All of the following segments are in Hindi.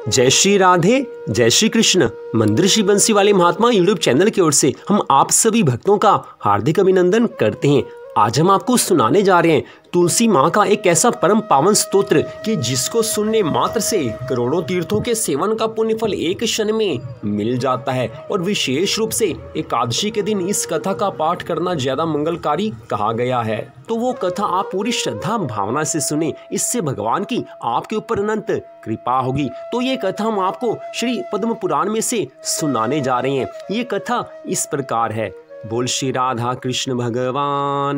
जय श्री राधे, जय श्री कृष्ण। मंदिर श्री बंसी वाले महात्मा यूट्यूब चैनल की ओर से हम आप सभी भक्तों का हार्दिक अभिनंदन करते हैं। आज हम आपको सुनाने जा रहे हैं तुलसी माँ का एक ऐसा परम पावन स्तोत्र कि जिसको सुनने मात्र से करोड़ों तीर्थों के सेवन का पुण्य फल एक क्षण में मिल जाता है। और विशेष रूप से एकादशी के दिन इस कथा का पाठ करना ज्यादा मंगलकारी कहा गया है। तो वो कथा आप पूरी श्रद्धा भावना से सुने, इससे भगवान की आपके ऊपर अनंत कृपा होगी। तो ये कथा हम आपको श्री पद्म पुराण में से सुनाने जा रहे हैं। ये कथा इस प्रकार है। बोल श्री राधा कृष्ण भगवान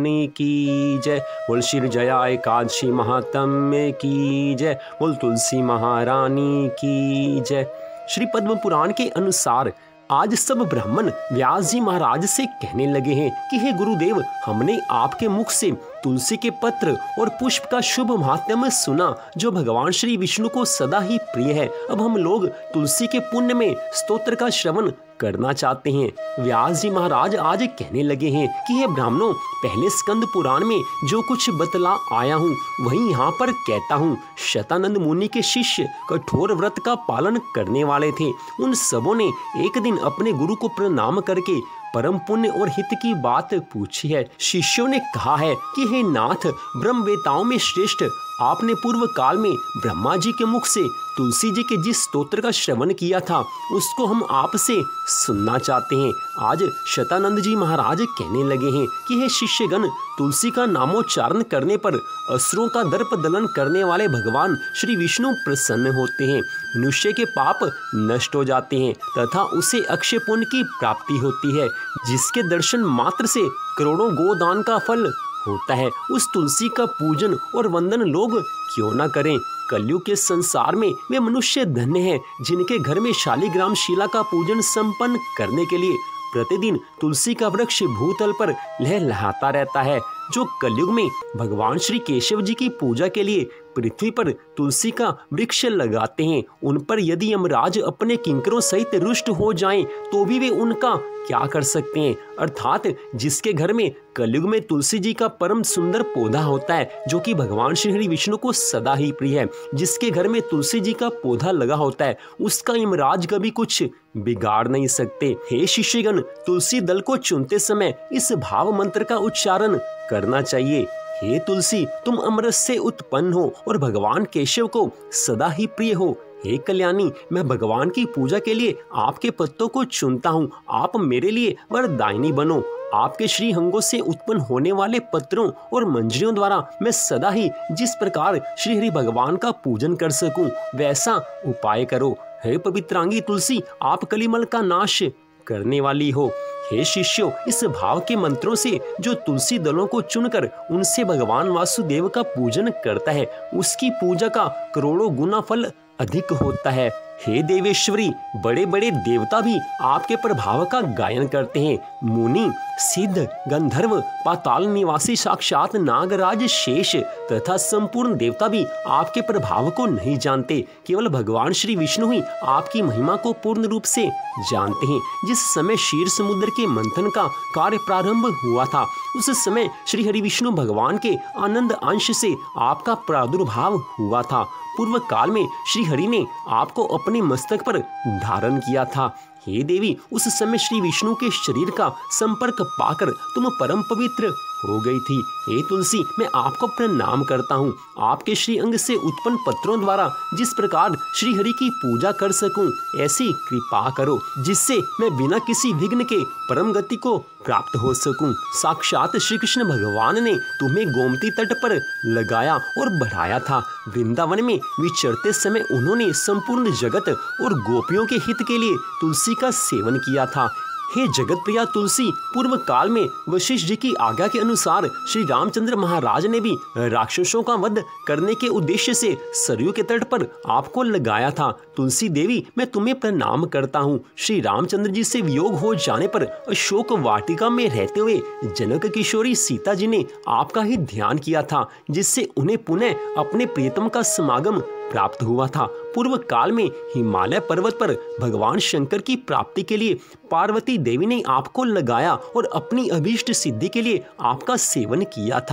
की जय। बोल श्री जया एकादशी महात्म्य की जय। बोल तुलसी महारानी की जय। श्री पद्म पुराण के अनुसार आज सब ब्राह्मण व्यास जी महाराज से कहने लगे हैं कि हे गुरुदेव, हमने आपके मुख से तुलसी के पत्र और पुष्प का शुभ महात्म्य सुना जो भगवान श्री विष्णु को सदा ही प्रिय है। अब हम लोग तुलसी के पुण्य में स्तोत्र का श्रवण करना चाहते हैं। व्यास जी महाराज आज कहने लगे हैं कि हे ब्राह्मणों, पहले स्कंद पुराण में जो कुछ बतला आया हूँ वही यहाँ पर कहता हूँ। शतानंद मुनि के शिष्य कठोर व्रत का पालन करने वाले थे। उन सबों ने एक दिन अपने गुरु को प्रणाम करके परम पुण्य और हित की बात पूछी है। शिष्यों ने कहा है कि हे नाथ, ब्रह्म वेताओं में श्रेष्ठ आपने पूर्व काल में ब्रह्मा जी के मुख से तुलसी जी के जिस स्तोत्र का श्रवण किया था उसको हम आपसे सुनना चाहते हैं। आज शतानंद जी महाराज कहने लगे हैं कि हे शिष्यगण, तुलसी का नामोच्चारण करने पर असुरों का दर्प दलन करने वाले भगवान श्री विष्णु प्रसन्न होते हैं। मनुष्य के पाप नष्ट हो जाते हैं तथा उसे अक्षय पुण्य की प्राप्ति होती है, जिसके दर्शन मात्र से करोड़ों गोदान का फल होता है। उस तुलसी का पूजन और वंदन लोग क्यों न करें। कलयुग के संसार में वे मनुष्य धन्य हैं जिनके घर में शालिग्राम शिला का पूजन संपन्न करने के लिए प्रतिदिन तुलसी का वृक्ष भूतल पर लहलहाता रहता है। जो कलयुग में भगवान श्री केशव जी की पूजा के लिए पृथ्वी पर तुलसी का वृक्ष लगाते हैं, उन पर यदि यमराज अपने किंकरों सहित रुष्ट हो जाएं तो भी वे उनका क्या कर सकते हैं। अर्थात जिसके घर में कलयुग में तुलसी जी का परम सुंदर पौधा होता है जो कि भगवान श्री हरि विष्णु को सदा ही प्रिय है, जिसके घर में तुलसी जी का पौधा लगा होता है उसका यमराज कभी कुछ बिगाड़ नहीं सकते। हे शिष्यगण, तुलसी दल को चुनते समय इस भाव मंत्र का उच्चारण करना चाहिए। हे तुलसी, तुम अमृत से उत्पन्न हो और भगवान केशव को सदा ही प्रिय हो। हे कल्याणी, मैं भगवान की पूजा के लिए आपके पत्तों को चुनता हूँ। आप मेरे लिए वरदायिनी बनो। आपके श्री अंगों से उत्पन्न होने वाले पत्रों और मंजरियों द्वारा मैं सदा ही जिस प्रकार श्री हरि भगवान का पूजन कर सकूं वैसा उपाय करो। हे पवित्रांगी तुलसी, आप कलिमल का नाश करने वाली हो। हे शिष्यों, इस भाव के मंत्रों से जो तुलसी दलों को चुनकर उनसे भगवान वासुदेव का पूजन करता है उसकी पूजा का करोड़ों गुना फल अधिक होता है। हे देवेश्वरी, बड़े बड़े देवता भी आपके प्रभाव का गायन करते हैं। मुनि, सिद्ध, गंधर्व, पाताल निवासी साक्षात नागराज शेष तथा संपूर्ण देवता भी आपके प्रभाव को नहीं जानते। केवल भगवान श्री विष्णु ही आपकी महिमा को पूर्ण रूप से जानते हैं। जिस समय क्षीर समुद्र के मंथन का कार्य प्रारंभ हुआ था उस समय श्री हरि विष्णु भगवान के आनंद अंश से आपका प्रादुर्भाव हुआ था। पूर्व काल में श्री हरि ने आपको अपने मस्तक पर धारण किया था। हे देवी, उस समय श्री विष्णु के शरीर का संपर्क पाकर तुम परम पवित्र हो गई थी। हे तुलसी, मैं आपको प्रणाम करता हूँ। आपके श्री अंग से उत्पन्न पत्रों द्वारा जिस प्रकार श्री हरि की पूजा कर सकूं ऐसी कृपा करो जिससे मैं बिना किसी विघ्न के परम गति को प्राप्त हो सकूं। साक्षात श्री कृष्ण भगवान ने तुम्हें गोमती तट पर लगाया और बढ़ाया था। वृंदावन में विचरते समय उन्होंने संपूर्ण जगत और गोपियों के हित के लिए तुलसी का सेवन किया था। हे जगत प्रिया तुलसी, पूर्व काल में वशिष्ठ जी की आज्ञा के अनुसार श्री रामचंद्र महाराज ने भी राक्षसों का वध करने के उद्देश्य से सरयू के तट पर आपको लगाया था। तुलसी देवी, मैं तुम्हें प्रणाम करता हूँ। श्री रामचंद्र जी से वियोग हो जाने पर अशोक वाटिका में रहते हुए जनक किशोरी सीता जी ने आपका ही ध्यान किया था, जिससे उन्हें पुनः अपने प्रियतम का समागम प्राप्त हुआ था। पूर्व काल में हिमालय पर्वत पर भगवान शंकर की प्राप्ति के लिए पार्वती देवी ने आपको लगाया और अपनी अभीष्ट सिद्धि के लिए आपका सेवन किया था।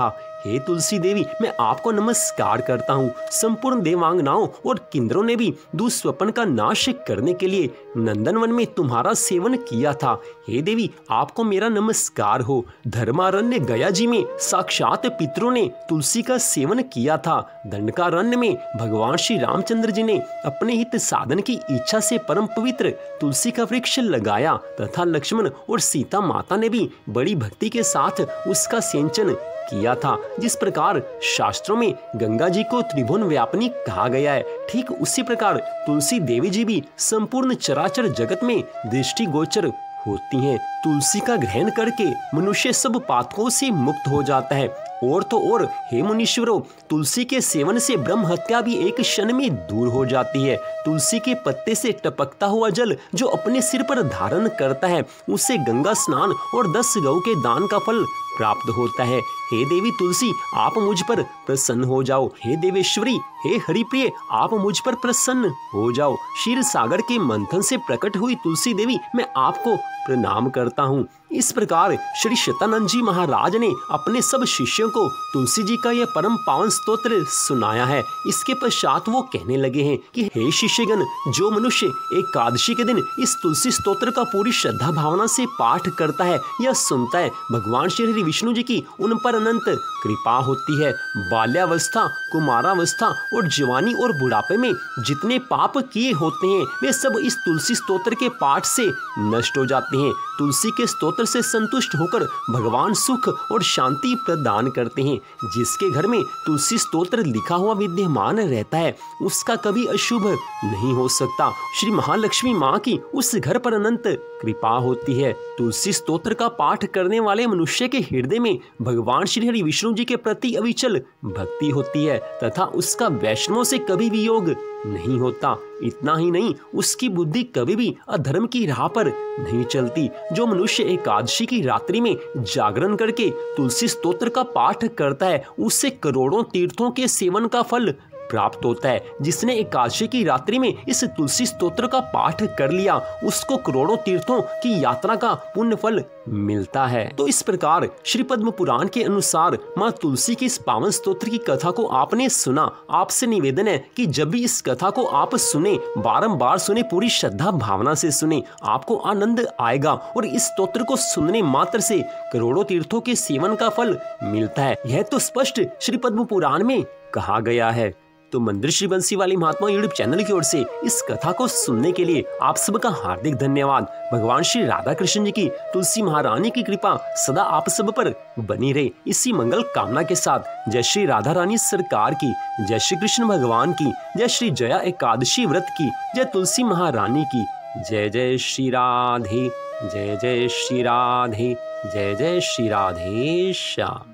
हे तुलसी देवी, मैं आपको नमस्कार करता हूँ। संपूर्ण देवांगनाओं और किन्नरों ने भी दुःस्वप्न का नाश करने के लिए नंदनवन में तुम्हारा सेवन किया था। हे देवी, आपको मेरा नमस्कार हो। धर्मारण्य गया जी में साक्षात पितरों ने तुलसी का सेवन किया था। दंडकारण्य में भगवान श्री रामचंद्र जी ने अपने हित साधन की इच्छा से परम पवित्र तुलसी का वृक्ष लगाया तथा लक्ष्मण और सीता माता ने भी बड़ी भक्ति के साथ उसका सिंचन किया था। जिस प्रकार शास्त्रों में गंगा जी को त्रिभुवन व्यापिनी कहा गया है, ठीक उसी प्रकार तुलसी देवी जी भी संपूर्ण चराचर जगत में दृष्टिगोचर होती हैं। तुलसी का ग्रहण करके मनुष्य सब पातकों से मुक्त हो जाता है। और तो और हे मुनीश्वरों, तुलसी के सेवन से ब्रह्म हत्या भी एक क्षण में दूर हो जाती है। तुलसी के पत्ते से टपकता हुआ जल जो अपने सिर पर धारण करता है, उससे गंगा स्नान और 10 गौ के दान का फल प्राप्त होता है। हे देवी तुलसी, आप मुझ पर प्रसन्न हो जाओ। हे देवेश्वरी, हे हरिप्रिय, आप मुझ पर प्रसन्न हो जाओ। क्षीर सागर के मंथन से प्रकट हुई तुलसी देवी, मैं आपको प्रणाम करता हूँ। इस प्रकार श्री शतानंद जी महाराज ने अपने सब शिष्यों को तुलसी जी का यह परम पावन स्तोत्र सुनाया है। इसके पश्चात वो कहने लगे हैं कि हे शिष्यगण, जो मनुष्य एकादशी के दिन इस तुलसी स्तोत्र का पूरी श्रद्धा भावना से पाठ करता है या सुनता है, भगवान श्री हरि विष्णु जी की उन पर अनंत कृपा होती है। बाल्यावस्था, कुमारावस्था और जवानी और बुढ़ापे में जितने पाप किए होते हैं वे सब इस तुलसी स्तोत्र के पाठ से नष्ट हो जाते हैं। तुलसी के स्तोत्र से संतुष्ट होकर भगवान सुख और शांति प्रदान करते हैं। जिसके घर में तुलसी स्तोत्र लिखा हुआ विद्यमान रहता है उसका कभी अशुभ नहीं हो सकता। श्री महालक्ष्मी माँ की उस घर पर अनंत कृपा होती है। तुलसी स्तोत्र का पाठ करने वाले मनुष्य के हृदय में भगवान श्री हरि विष्णु जी के प्रति अविचल भक्ति होती है तथा उसका वैष्णवों से कभी वियोग नहीं होता। इतना ही नहीं, उसकी बुद्धि कभी भी अधर्म की राह पर नहीं चलती। जो मनुष्य एकादशी की रात्रि में जागरण करके तुलसी स्तोत्र का पाठ करता है उससे करोड़ों तीर्थों के सेवन का फल प्राप्त होता है। जिसने एकादशी की रात्रि में इस तुलसी स्तोत्र का पाठ कर लिया उसको करोड़ों तीर्थों की यात्रा का पुण्य फल मिलता है। तो इस प्रकार श्री पद्म पुराण के अनुसार माँ तुलसी की इस पावन स्तोत्र की कथा को आपने सुना। आपसे निवेदन है कि जब भी इस कथा को आप सुने, बारंबार सुने, पूरी श्रद्धा भावना से सुने, आपको आनंद आएगा और इस स्तोत्र को सुनने मात्र से करोड़ों तीर्थों के सेवन का फल मिलता है। यह तो स्पष्ट श्री पद्म पुराण में कहा गया है। तो मंदिर श्री बंसी वाली महात्मा यूट्यूब चैनल की ओर से इस कथा को सुनने के लिए आप सबका हार्दिक धन्यवाद। भगवान श्री राधा कृष्ण जी की, तुलसी महारानी की कृपा सदा आप सब पर बनी रहे, इसी मंगल कामना के साथ जय श्री राधा रानी सरकार की, जय श्री कृष्ण भगवान की, जय श्री जया एकादशी व्रत की, जय तुलसी महारानी की, जय जय श्री राधे, जय जय श्री राधे, जय जय श्री राधे श्याम।